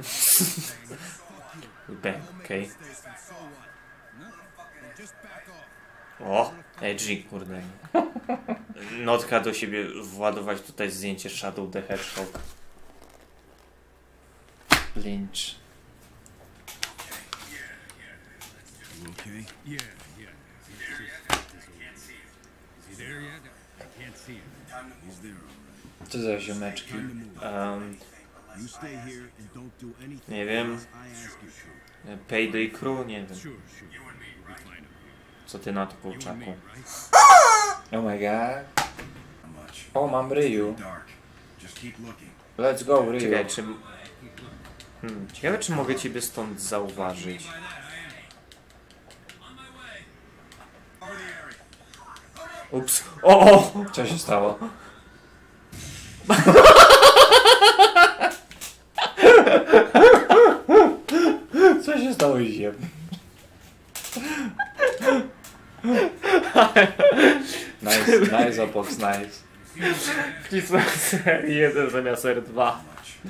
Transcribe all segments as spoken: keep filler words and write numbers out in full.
Bang, okej. O, edgy, kurde. Notka do siebie władować tutaj zdjęcie Shadow the Hedgehog. Lynch. Co za ziomeczki? Um, nie wiem. Payday Crew? Nie wiem. Co ty na to, kurczaku? Oh my god. O, mam Ryu. Let's go, Ryu. Czekaj, czy... Hmm, ciekawe, czy mogę ciebie stąd zauważyć. Ups. O, o! Co się stało? Co się stało z ziem? Nice, nice, Opox, nice. Wcisnąłem R jeden zamiast R dwa.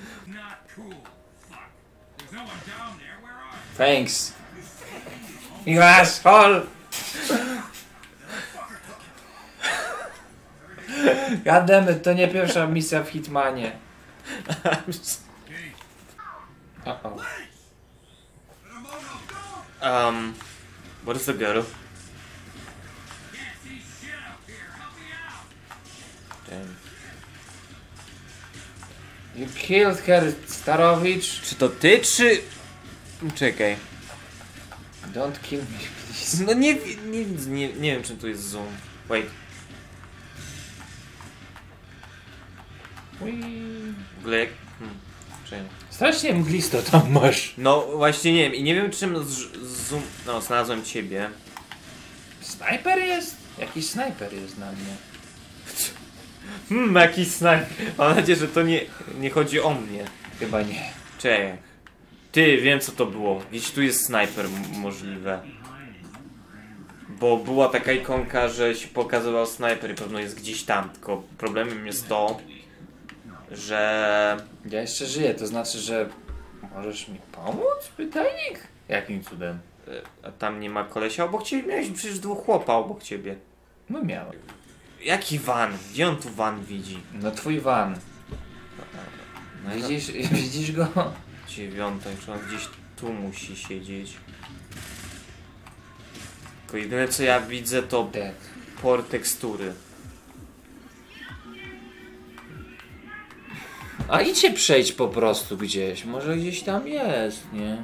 Thanks. You asshole! Goddammit, to nie pierwsza misja w Hitmanie. Uh oh. Um, what is the girl? Damn. You killed her, Starowicz. Czy to ty, czy... Czekaj. Don't kill me, please. No nie, nie, nie, nie wiem, czy tu jest zoom. Wait. W ogóle jak... Hmm. Czekaj. Strasznie mglisto tam masz. No właśnie nie wiem i nie wiem czym z, zoom... No, znalazłem ciebie. Snajper jest? Jakiś snajper jest na mnie. Hmm, jakiś snajper. Mam nadzieję, że to nie, nie chodzi o mnie. Chyba nie. Czekaj. Ty, wiem co to było. Gdzieś tu jest snajper możliwe. Bo była taka ikonka, że się pokazywał snajper i pewno jest gdzieś tam. Tylko problemem jest to, że... Ja jeszcze żyję, to znaczy, że... Możesz mi pomóc? Pytajnik? Jakim cudem? A tam nie ma kolesia obok ciebie? Miałeś przecież dwóch chłopa obok ciebie. No miałem. Jaki van? Gdzie on tu van widzi? No twój van. No widzisz, widzisz go? Dziewiąta, czy on gdzieś tu musi siedzieć. Tylko jedyne co ja widzę to Dead. Port tekstury. A idźcie przejść po prostu gdzieś, może gdzieś tam jest, nie?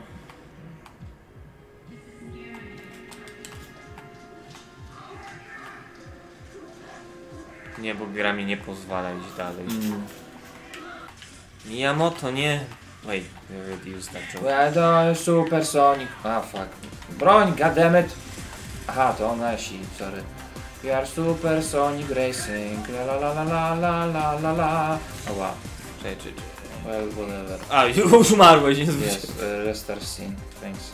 Nie, bo gra mi nie pozwala iść dalej. Mm. Miyamoto, nie. Wait, we already used that joke. Well, to super Sonic. Ah, fuck. Broń, goddammit. Aha, to nasi, sorry. We are super Sonic Racing. La la la la la la la la. O wow. Czekaj, czekaj. Well, whatever. A, już umarłeś, nie Yes, uh, restart scene. Thanks.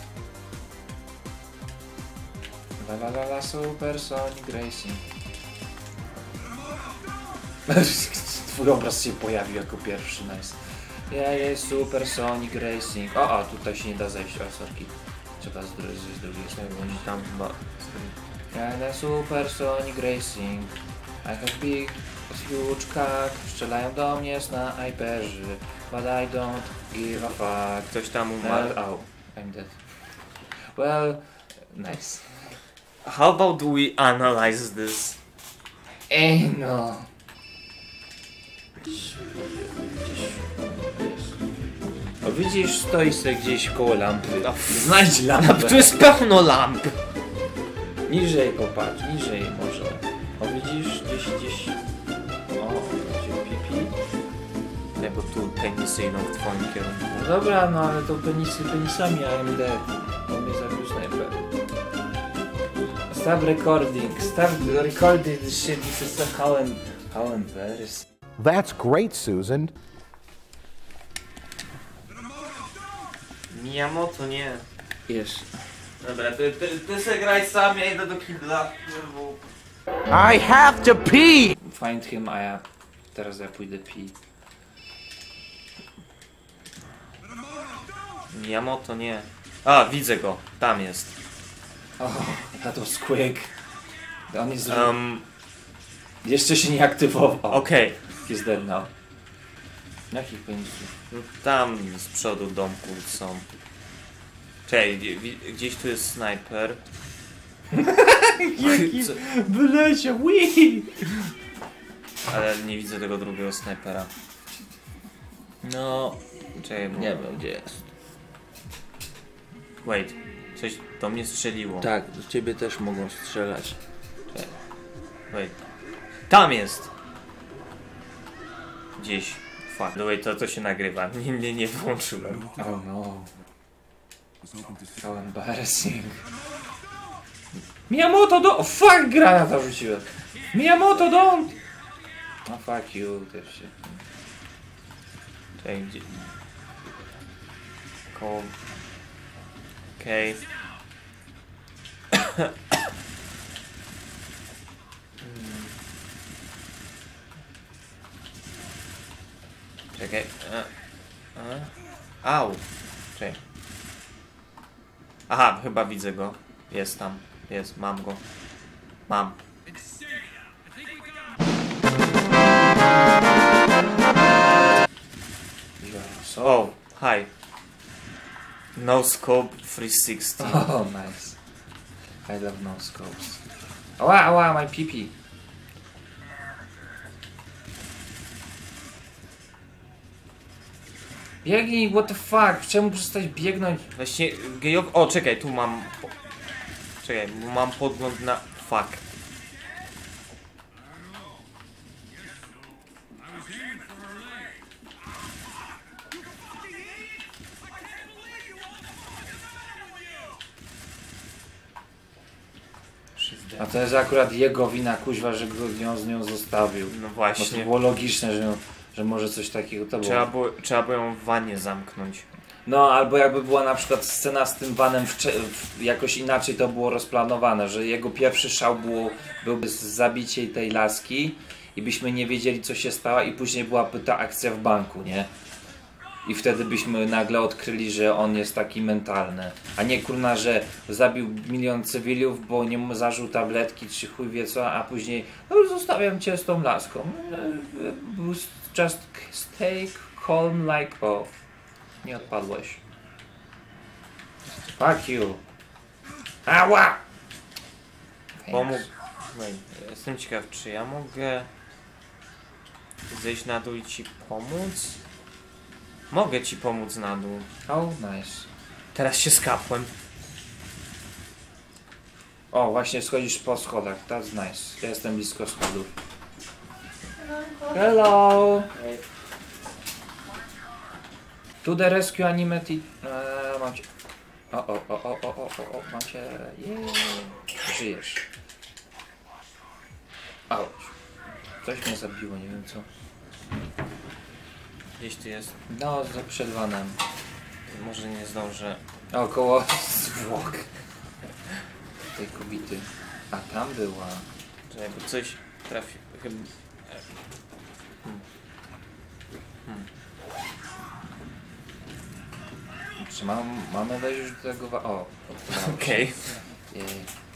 La la la la super Sonic Racing. Twój obraz się pojawił jako pierwszy, nice. Ja jest super Sonic Racing. O, o, tutaj się nie da zejść, o, sorki. Trzeba z, dru z drugiej strony. Oni tam chyba... Ja jest super Sonic Racing. I have big, huge cock. Strzelają do mnie snajperzy. But I don't give a fuck. Ktoś tam umarł. Oh, I'm dead. Well, nice. How about we analyze this? Ej, no. O, widzisz, stoi sobie gdzieś koło lampy. Znajdź lampę. Tu jest pełno lamp. Niżej popatrz, niżej może. O, widzisz, gdzieś, gdzieś... O, gdzie pipi. Nie, bo tu penisy idą w twoim kierunku. No dobra, no ale to penisy penisami, a ja M D. On mnie zabił snajper. Stop recording, stop recording this shit, this is so how I'm, how I'm very... That's great, Susan. Miyamoto, nie. Yes. Dobra, ty, ty, ty se graj sam, ja idę do kibla. I have to pee! Find him, a ja... Teraz ja pójdę pee. Miyamoto nie. A, widzę go. Tam jest. Oh, that was quick. On jest... Um, Jeszcze się nie aktywował. Okej. Okay. He's dead now. Jakich pędzli? No, tam z przodu domku są. Czekaj, gdzieś tu jest snajper. Jaki wyleciał, wii! Ale nie widzę tego drugiego snajpera. No... Czekaj, bo... Nie wiem gdzie jest. Wait, coś do mnie strzeliło. Tak, do ciebie też mogą strzelać. Czekaj. Wait. Tam jest! Gdzieś. Fuck. No wait, to, to się nagrywa. Nie, nie, nie włączyłem. Oh no. How embarrassing. Miyamoto do... Oh, fuck, granata rzuciłem. Miyamoto don't! Oh fuck you, też się... Czekaj, gdzie... Koło... Okej. Okay. Czekaj. A, a. Au. Czekaj. Aha, chyba widzę go. Jest tam. Jest, mam go. Mam. Oh, hi. No scope three sixty. Oh, nice. I love no scopes. Ała, ała, my pee-pee. Biegnij, what the fuck? Czemu przestać biegnąć? Właśnie, gejow... O, czekaj, tu mam... Czekaj, mam podgląd na... Fuck. A to jest akurat jego wina, kuźwa, że go ją z nią zostawił. No Bo właśnie. to było logiczne, że, że może coś takiego to było. Trzeba było, trzeba było ją w wanie zamknąć. No, albo jakby była na przykład scena z tym vanem w, w, jakoś inaczej to było rozplanowane, że jego pierwszy szał było, byłby z zabicie tej laski i byśmy nie wiedzieli co się stało i później byłaby ta akcja w banku, nie? I wtedy byśmy nagle odkryli, że on jest taki mentalny. A nie kurna, że zabił milion cywilów, bo nie zażył tabletki czy chuj wie co, a później no, zostawiam cię z tą laską. Just stay calm like oh. Nie odpadłeś. Fuck you. Ała! Pomógł. Wait, jestem ciekaw, czy ja mogę zejść na dół i ci pomóc? Mogę ci pomóc na dół. Oh, nice. Teraz się skapłem. O, właśnie schodzisz po schodach. That's nice. Ja jestem blisko schodów. Hello! To the rescue animated... Eee, mam cię... O, o, o, o, o, o, o, o, mam cię... Yeah. Żyjesz. Auć. Coś mnie zabiło, nie wiem co. Gdzieś tu jest. No, za przed vanem. Może nie zdążę. Około zwłok tej kobiety. A tam była. Czekaj, bo coś trafi... Chyba... Hmm. Hmm. Czy mam, mamy wejść już do tego wa... O! Okej. Okay.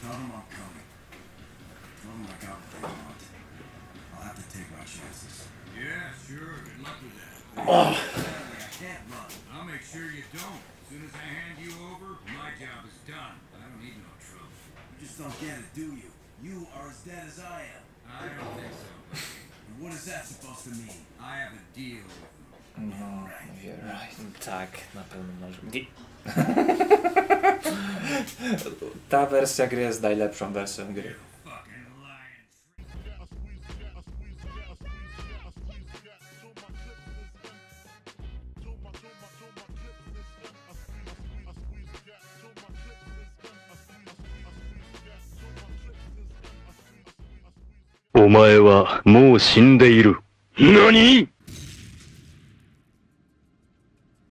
O! I'll make sure you don't. As soon as I hand you over, my job is done. I don't need no trouble. You just don't get it, do you? You are as dead as I am. I don't think so. And what is that supposed to mean? I have a deal with them. No, you're right. Tak, na pewno może. Ta wersja gry jest najlepszą wersją gry. Fucking lying. お前はもう死んでいる。何？